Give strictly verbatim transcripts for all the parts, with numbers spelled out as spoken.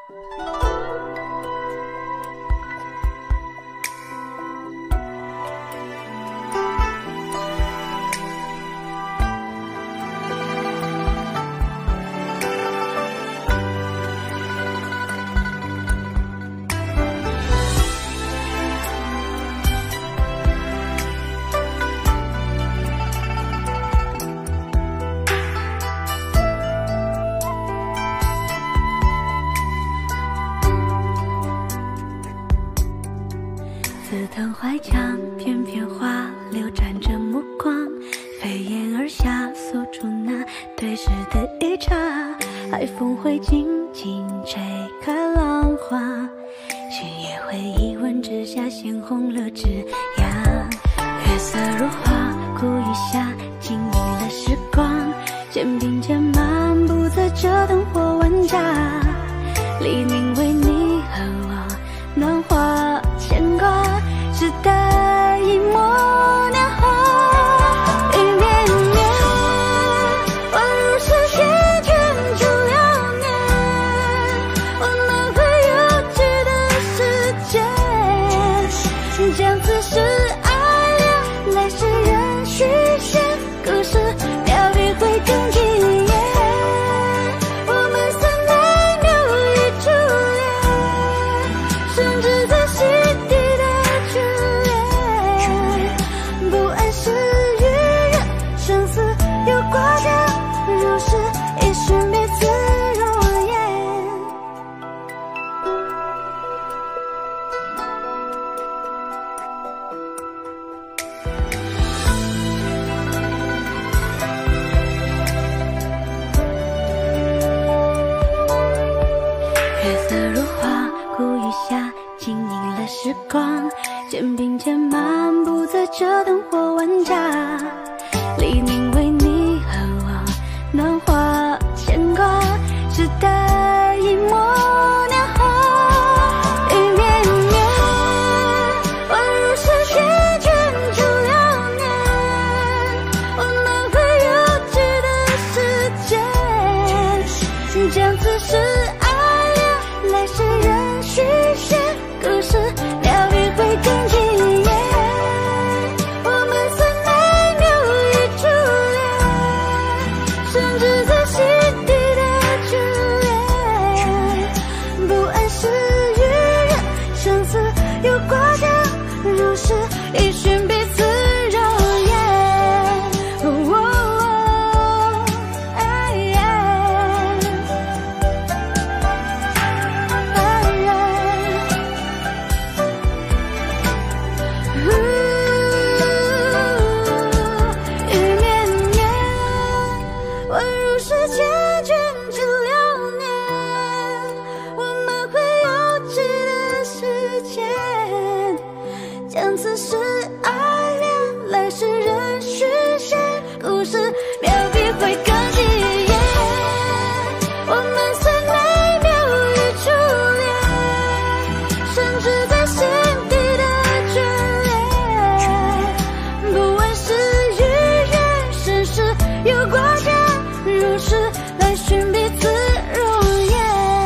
紫藤怀墙，片片花流沾着目光，飞檐而下，锁住那对视的一刹。海风会静静吹开浪花，寻也会一吻之下，鲜红了枝桠。月色如花，故意下，静谧了时光。肩并肩漫步在这灯火万家，黎明为你和我暖化牵挂。只待一抹年华，一年年，宛如是缱绻住流年。我们会有趣的时间，将此时爱恋，来世人续写，故事表里会更惊艳。我们算每秒与初恋，甚至在心底。是与人生死有挂牵，如是一瞬彼此容颜。月色如花，故意下，静谧了时光。肩并肩漫步在这灯火万家，黎明为你和我暖化牵挂，只待一抹年华，一年年，宛如是缱绻住流年。我们会有趣的时间，将此时爱恋，来世人续写，故事料理会更惊艳。我们算每秒与初恋，甚至在心底的眷恋。不谙世与人，生死有挂牵，如是一瞬彼此容颜。哦哦哎耶哎耶一年年，宛如是缱绻住流年。我们会有趣的时间，将此时爱恋，来世人续写，故事表笔会更惊艳。我们算每秒与初恋，甚至在心底的眷恋。不问是与人，生死有挂牵，如是来寻彼此容颜。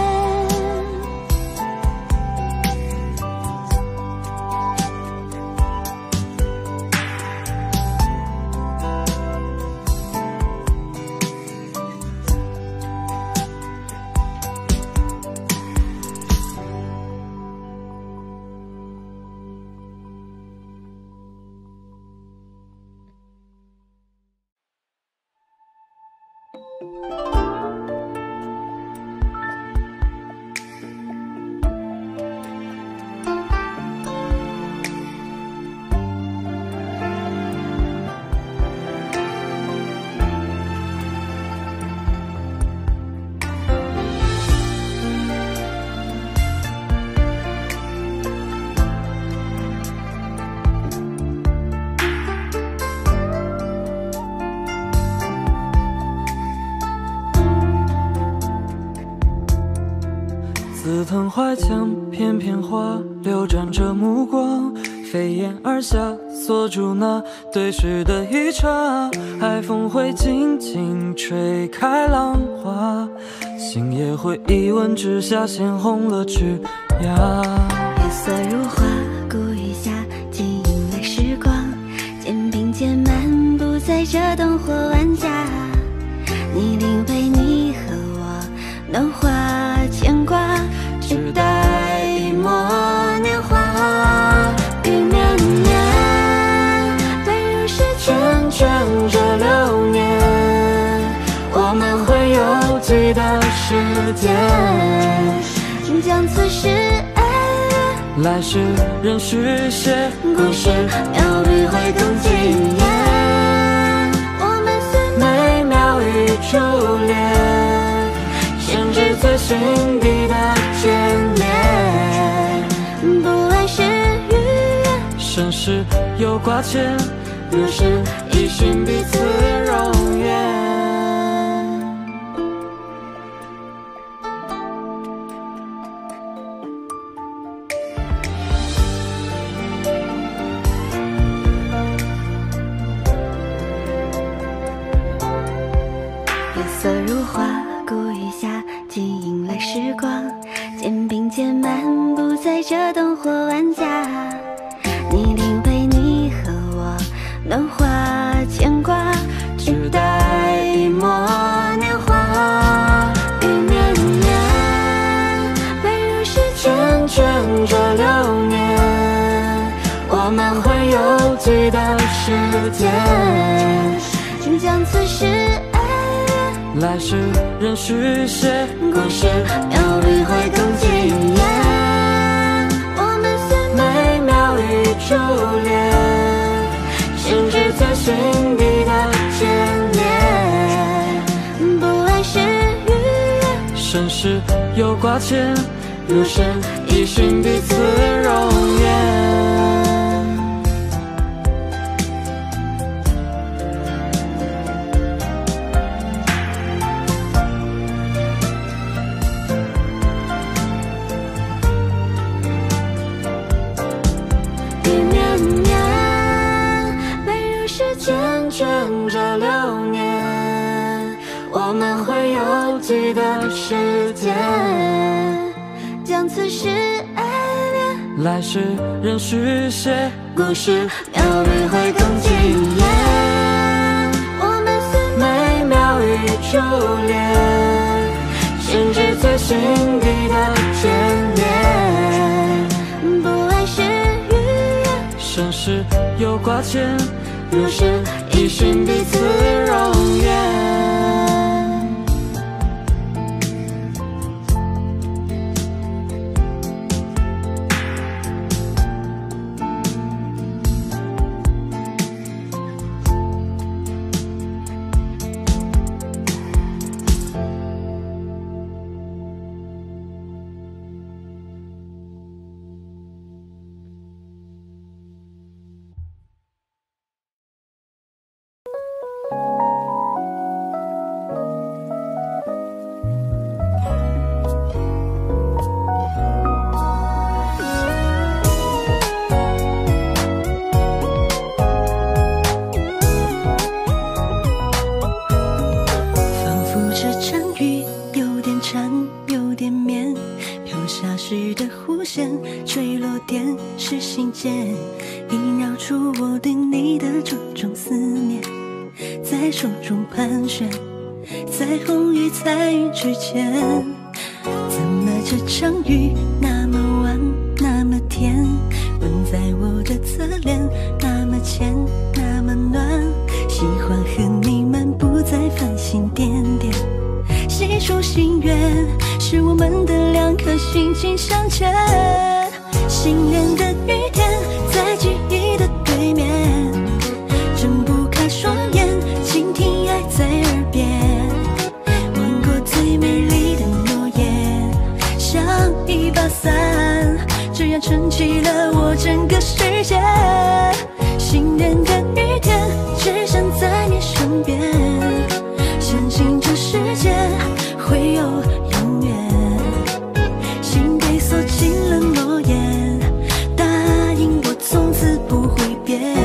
紫藤怀墙，片片花流沾着目光，飞檐而下，锁住那对视的一刹。海风会静静吹开浪花， 心也会一吻之下鲜红了枝桠。 月色如花，故意下记忆类时光，肩并肩漫步在这灯火万家。你领会你和我暖化牵挂，只待一抹年华。雨绵绵，奔入时间卷着流年，我们会有记得时间，将此事爱来世任续写， 故事妙笔会更惊艳。我们虽美妙与初恋，甚至最心底的眷恋，不爱是语言， 身世有挂牵， 若是一寻彼此容颜。月色如花，故意下记忆类时光，肩并肩漫步在这灯火万家。你领会你和我暖化牵挂，只待一抹年华。雨绵绵，奔入时间卷着流年，我们会有记得时间，将此事来世任续写， 故事妙笔会更惊艳。我们虽美妙与初恋，甚至最心底的眷恋，不爱是语言， 身世有挂牵， 如是一寻彼此容颜。卷着流年，我们会有记得时间，将此事爱恋， 来世任续写， 故事妙笔会更惊艳。我们虽美妙与初恋，甚至最心底的眷恋，不爱是语言， 身世有挂牵， 如是一寻彼此容颜。 坠落点是心间，萦绕出我对你的种种思念，在手中盘旋，在红与彩云之间。怎么这场雨那么晚那么甜，吻在我的侧脸，那么浅那么暖。喜欢和你漫步在繁星点点，细数心愿，是我们的两颗心紧相牵。心连的雨点，在记忆的对面，睁不开双眼，倾听爱在耳边。吻过最美丽的诺言，像一把伞，这样撑起了我整个世界。心连的雨点，只想在你身边，相信这世界会有永远。心被锁进了诺言，答应我从此不会变。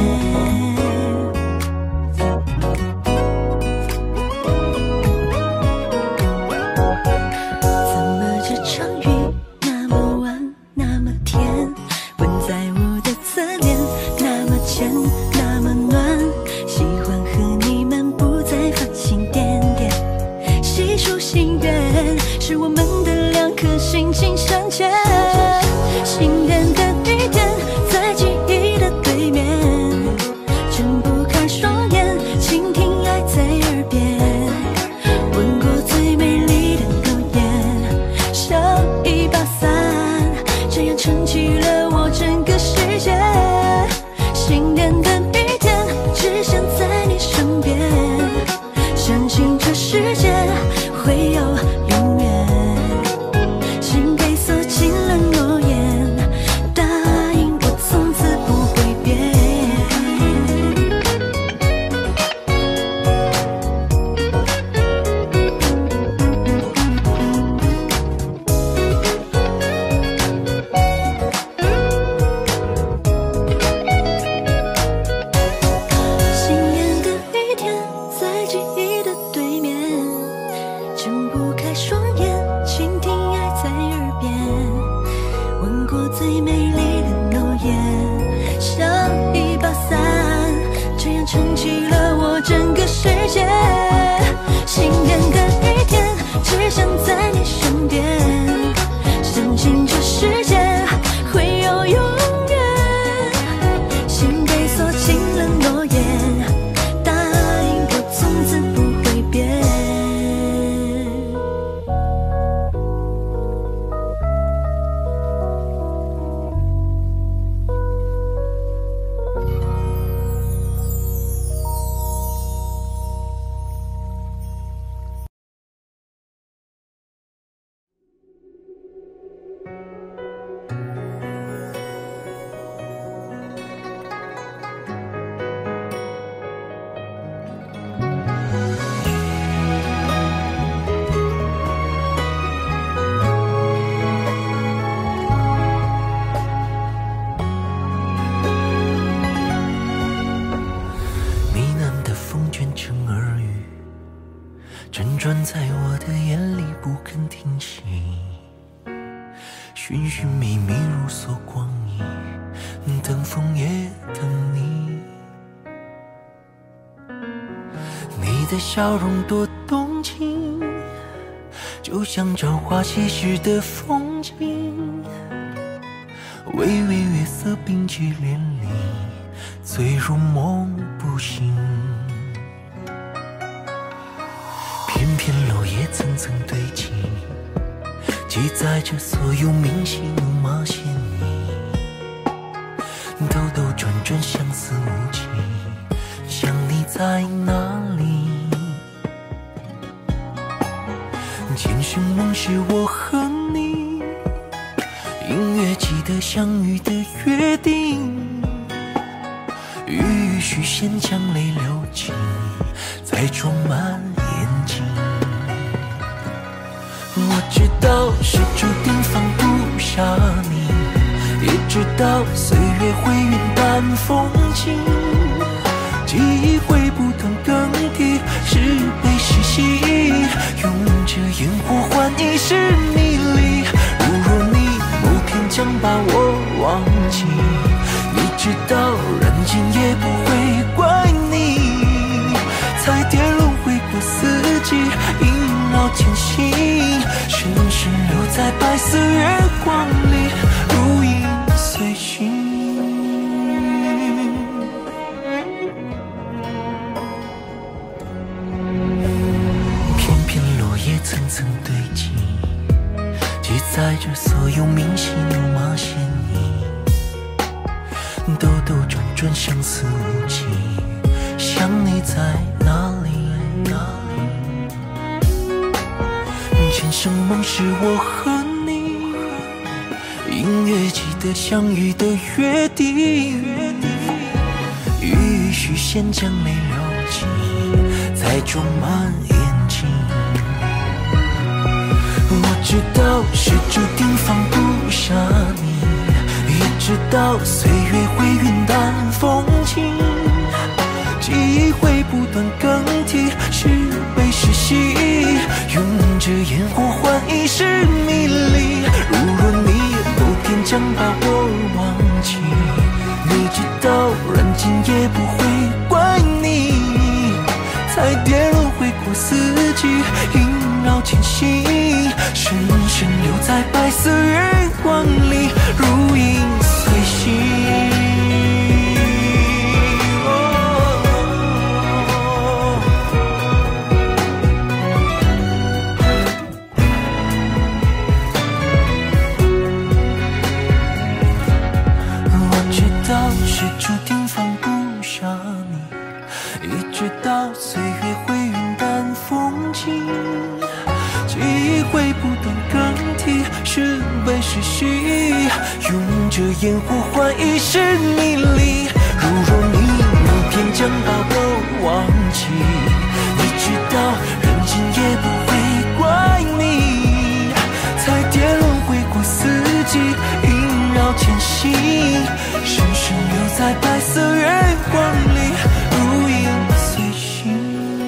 心愿，是我们的两颗心紧相牵。心电的雨点，在记忆的对面，睁不开双眼，倾听爱在耳边，吻过最美丽的诺言，像一把伞，这样撑起了我整个世界。心电的雨点，只想在你身边，相信这世界会有永远。心给锁紧了诺言，答应我从此不会变。心眼的雨点，在记忆的对面，睁不开双眼，倾听爱在耳边，吻过最美丽的诺言，像一把伞，这样撑起了我整个世界。心电的雨点，只想在你身边，相信这世界会有永远。心给锁紧了诺言，答应我从此不会变。 辗转在我的眼里不肯停息，寻寻觅觅如梭光阴，等风也等你。你的笑容多动情，就像朝花夕拾的风景，微微月色冰起连理，醉入梦不醒。片片落叶层层堆积，记载着所有明晰怒马鲜衣。兜兜转转相思无期，想你在哪里？前生梦是我和你，隐约记得相遇的约定。欲语虚线将泪流尽，才装满眼睛。我知道是注定放不下你，也知道岁月会云淡风轻，记忆会不断更替，是悲是喜，用着烟火换一世迷离。如若你某天将把我忘记，你知道人间也不会怪你，才跌落回过四季，萦绕前行，深深留在白色月光里，如影随形。片片落叶层层堆积，记载着所有明晰怒马鲜衣。兜兜转转相思无期，想你在哪里？哪里？前生梦是我和你，隐约记得相遇的约定。欲语虚线将泪流尽，才装满眼睛。我知道是注定放不下你，也知道岁月会云淡风轻，记忆会不断更替，是悲是喜，用着烟火换一世迷离。如若你某天将把我忘记，你知道人间也不会怪你，才跌落回过四季，萦绕前行， 你，深深留在白色月光里，如影随形。是注定放不下你，一直到岁月会云淡风轻，记忆会不断更替，是悲是喜，用着烟火换一世迷离。如若你某天将把我忘记，你知道人间也不会怪你，才跌轮回过四季，萦绕前行，深深留在白色月光里，如影随形。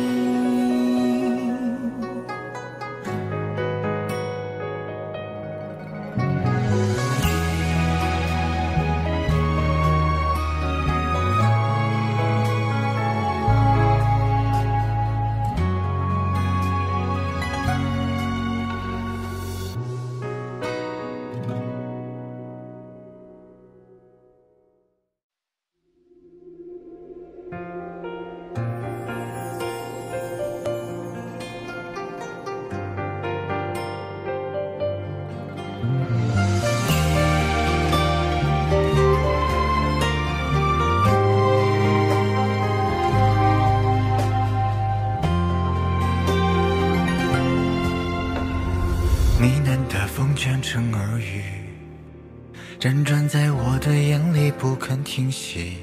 呢喃的风全成耳语，辗转在我的眼里不肯停息，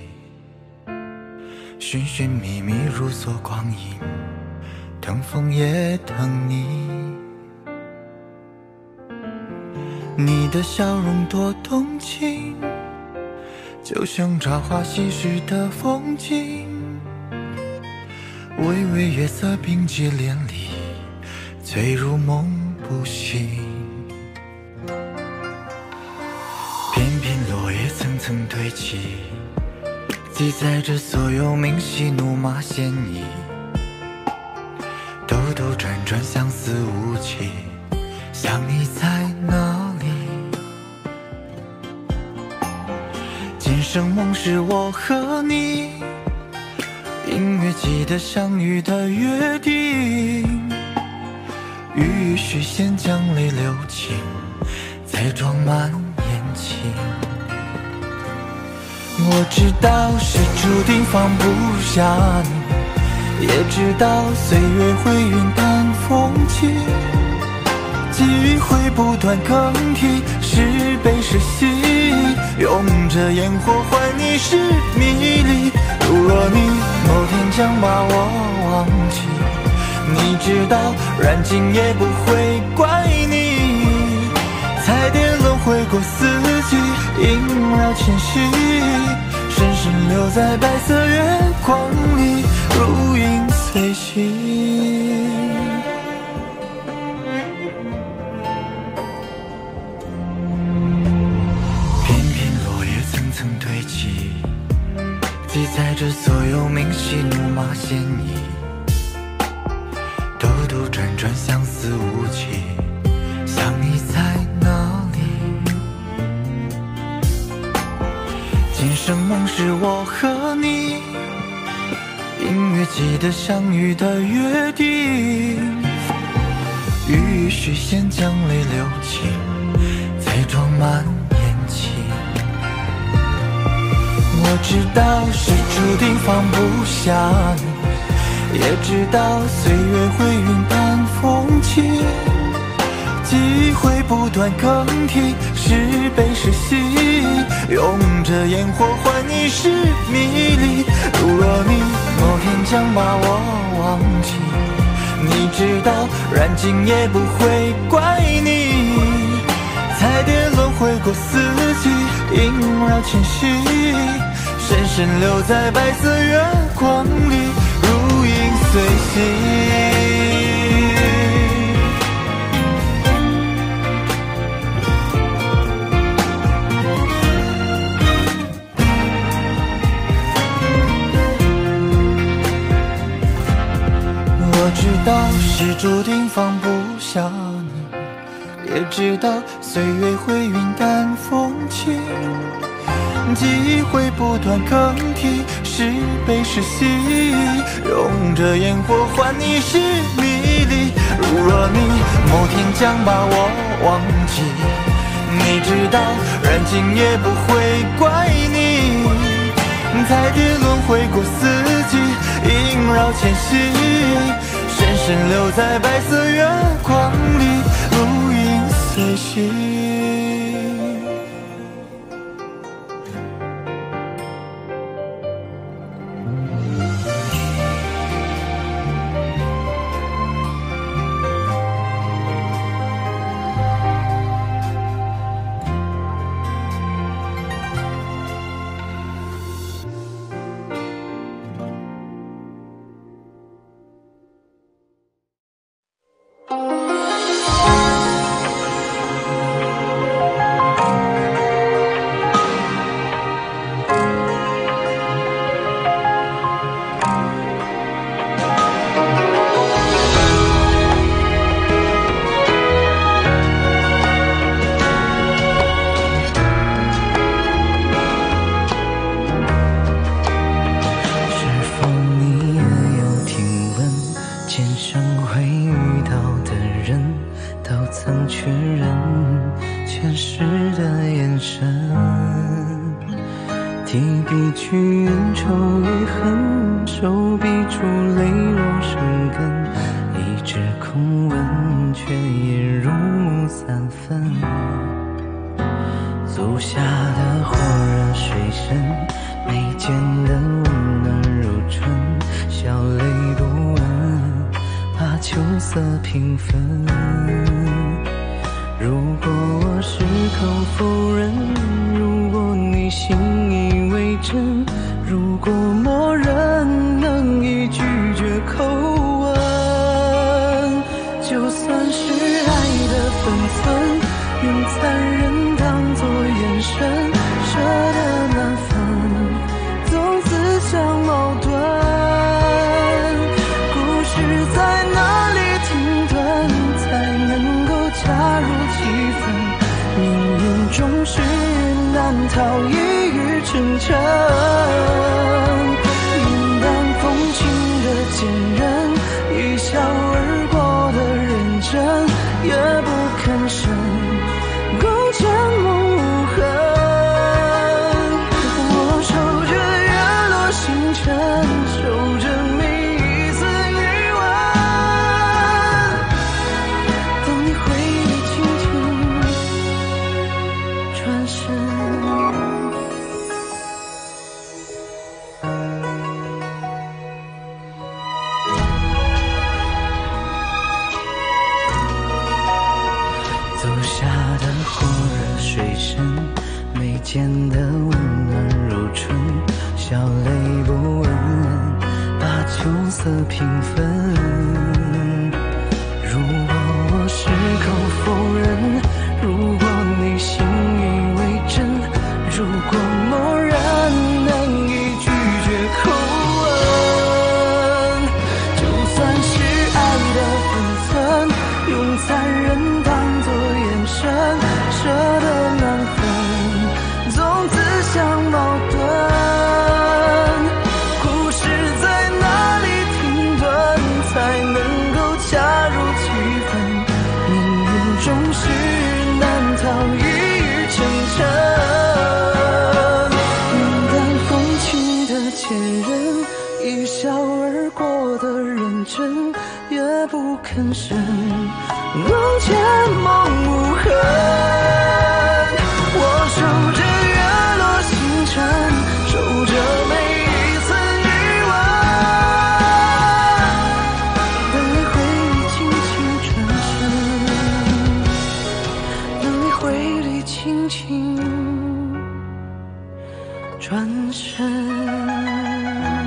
寻寻觅觅如梭光阴，等风也等你。你的笑容多动情，就像朝花夕拾的风景，微微月色并接连理，醉入梦不醒。片片落叶层层堆积，记载着所有明喜怒骂嫌疑，兜兜转转相思无期，想你在哪里？今生梦是我和你，隐约记得相遇的约定，欲语虚线将泪流尽，才装满眼睛。我知道是注定放不下你，也知道岁月会云淡风轻，记忆会不断更替，是悲是喜，用着烟火换你是迷离。如若你某天将把我忘记，你知道燃尽也不会怪你，彩蝶轮回过四季，萦绕前行，深深留在白色月光里，如影随形。片片落叶层层堆积，记载着所有明喜怒骂嫌疑，兜兜转转相思无期，想你在哪里？今生梦是我和你，隐约记得相遇的约定，欲语虚线将泪流尽，才装满眼睛。我知道是注定放不下你，也知道岁月会云淡风轻，记忆会不断更替，是悲是喜，用着烟火换你是迷离。如若你某天将把我忘记，你知道燃尽也不会怪你，彩蝶轮回过四季，萦绕前行，深深留在白色月光里，如影随形。我知道是注定放不下也知道岁月会云淡风轻，记忆会不断更替，是悲是喜，用着烟火换你是迷离。如若你某天将把我忘记，你知道燃尽也不会怪你。彩蝶轮回过四季，萦绕迁徙，深深留在白色月光里，如影随形。 轻轻转身。